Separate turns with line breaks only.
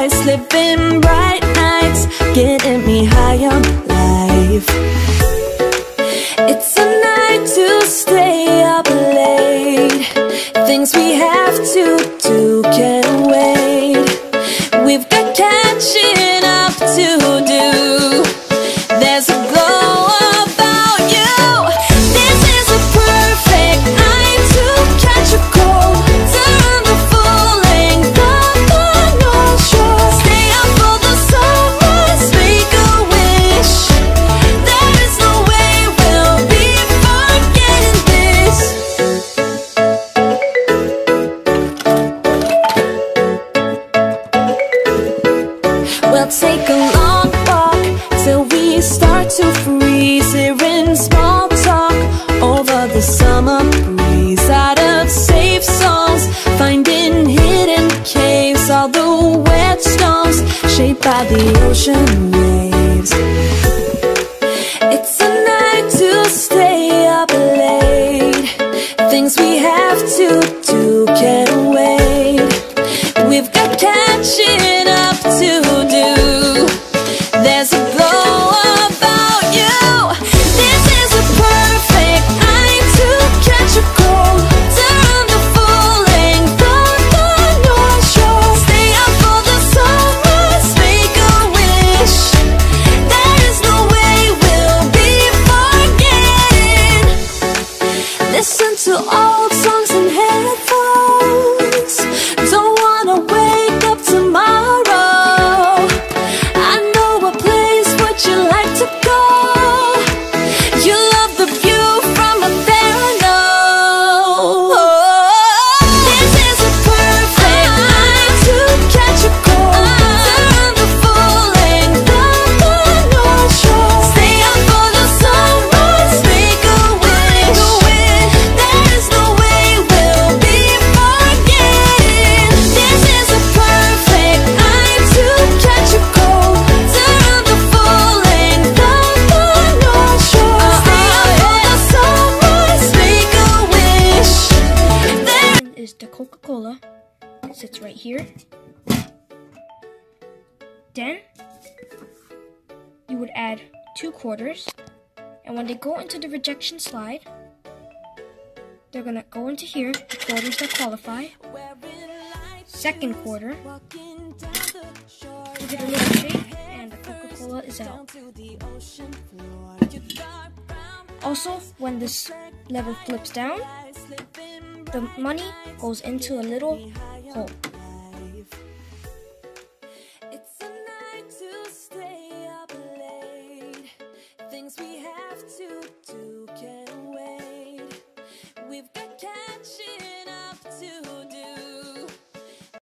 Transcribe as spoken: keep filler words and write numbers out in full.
paradise, living bright nights, getting me high on life. It's a night to stay up late, things we have to do can't wait. We've got catching up to do. There's a glow about you. This is a perfect night to catch a cold, turn the full length of the North Shore. Stay up for the sunrise, make a wish. There is no way we'll be forgetting this. We'll take a long walk till we start to freeze, hearing small talk over the summer breeze. Out of safe songs, finding hidden caves, all the wet stones shaped by the ocean waves. It's a night to stay up late, things we have to do can't wait. We've got catching up to do. There's a glow about you. This is a perfect night to catch a cold, turn the full length of the North Shore. Stay up for the sunrise, make a wish. There is no way we'll be forgetting. Listen to old songs in headphones. Don't wanna wake up tomorrow. I know a place, would you like to go? You love the view from up there, I know. This is a perfect night to catch a cold, turn the full length of the North Shore. Stay up for the sunrise, make a wish. There is no way we'll be forgetting. This is a perfect night to catch a cold, turn the full length of the North Shore. Stay up for the sunrise, make a wish. There
Is the Coca-Cola. It sits right here. Then you would add two quarters, and when they go into the rejection slide, they're gonna go into here, the quarters that qualify. Second quarter, you get a little shake, and the Coca-Cola is out. Also, when this lever flips down, the money goes into a little hole.
It's a night to stay up late, things we have to do